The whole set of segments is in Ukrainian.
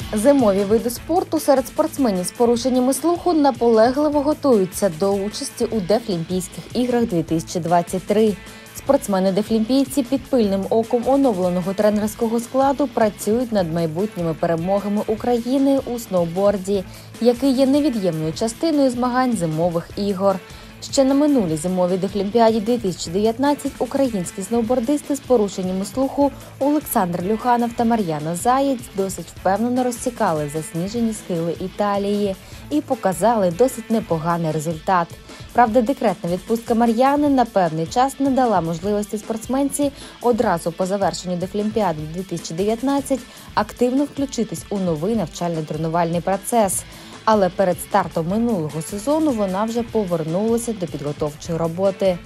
Зимові види спорту серед спортсменів з порушеннями слуху наполегливо готуються до участі у Дефлімпійських іграх 2023. Спортсмени-дефлімпійці під пильним оком оновленого тренерського складу працюють над майбутніми перемогами України у сноуборді, який є невід'ємною частиною змагань зимових ігор. Ще на минулій зимовій Дефлімпіаді 2019 українські сноубордисти з порушеннями слуху Олександр Люханов та Мар'яна Заєць досить впевнено розсікали засніжені схили Італії і показали досить непоганий результат. Правда, декретна відпустка Мар'яни на певний час не дала можливості спортсменці одразу по завершенню Дефлімпіади 2019 активно включитись у новий навчально-тренувальний процес. Але перед стартом минулого сезону вона вже повернулася до підготовчої роботи.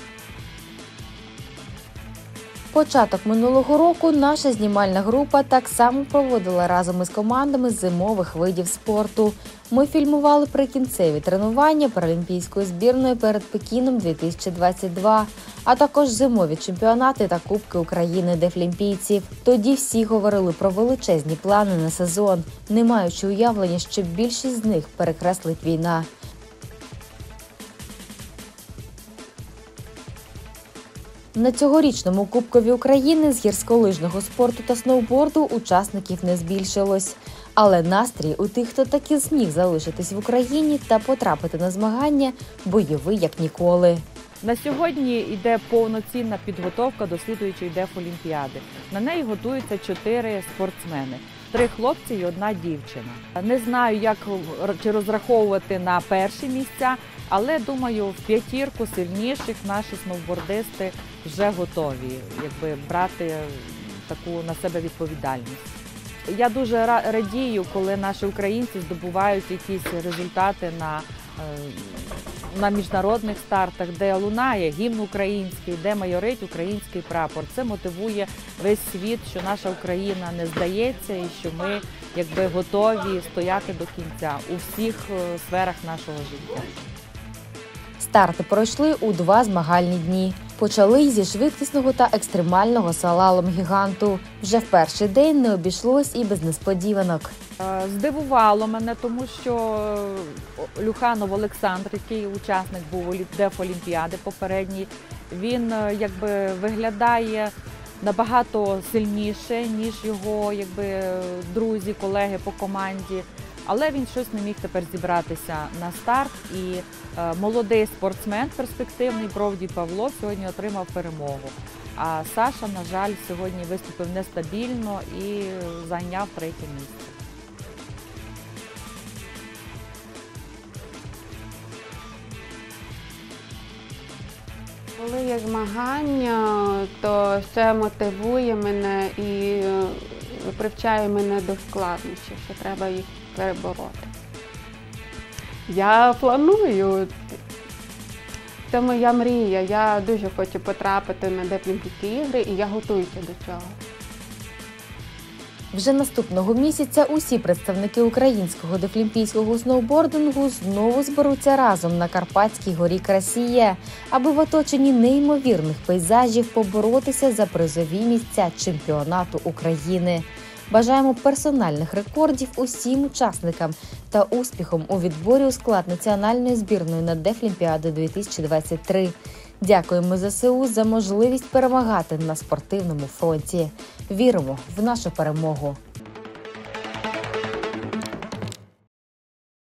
Початок минулого року наша знімальна група так само проводила разом із командами зимових видів спорту. Ми фільмували прикінцеві тренування паралімпійської збірної перед Пекіном 2022, а також зимові чемпіонати та Кубки України дефлімпійців. Тоді всі говорили про величезні плани на сезон, не маючи уявлення, що більшість з них перекреслить війна. На цьогорічному Кубкові України з гірськолижного спорту та сноуборду учасників не збільшилось. Але настрій у тих, хто таки зміг залишитись в Україні та потрапити на змагання, бойовий як ніколи. На сьогодні йде повноцінна підготовка до слідуючої Дефолімпіади. На неї готуються 4 спортсмени. 3 хлопці і 1 дівчина. Не знаю, як чи розраховувати на перші місця, але думаю, в п'ятірку сильніших наші сноубордисти вже готові брати таку на себе відповідальність. Я дуже радію, коли наші українці здобувають якісь результати на міжнародних стартах, де лунає гімн український, де майорить український прапор. Це мотивує весь світ, що наша Україна не здається і що ми готові стояти до кінця у всіх сферах нашого життя. Старти пройшли у 2 змагальні дні. Почали зі швидкісного та екстремального слалом-гіганту. Вже в перший день не обійшлось і без несподіванок. Здивувало мене, тому що Люханов Олександр, який учасник був Дефолімпіади попередній, він виглядає набагато сильніше, ніж його друзі, колеги по команді. Але він щось не міг тепер зібратися на старт, і молодий спортсмен перспективний Бровдій Павло сьогодні отримав перемогу. А Саша, на жаль, сьогодні виступив нестабільно і зайняв 3-е місце. Коли є змагання, то це мотивує мене і привчає мене до складнощів, що треба їх перебороти. Я планую. Це моя мрія. Я дуже хочу потрапити на Дефлімпійські ігри і я готуюся до цього. Вже наступного місяця усі представники українського дефлімпійського сноубордингу знову зберуться разом на Карпатській горі Красіє, аби в оточенні неймовірних пейзажів поборотися за призові місця чемпіонату України. Бажаємо персональних рекордів усім учасникам та успіхом у відборі у склад національної збірної на Дефлімпіаду 2023. Дякуємо ЗСУ за можливість перемагати на спортивному фронті. Віримо в нашу перемогу!